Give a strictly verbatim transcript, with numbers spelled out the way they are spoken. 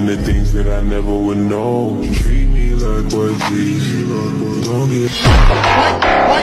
the things that I never would know. Treat me like what's easy, don't get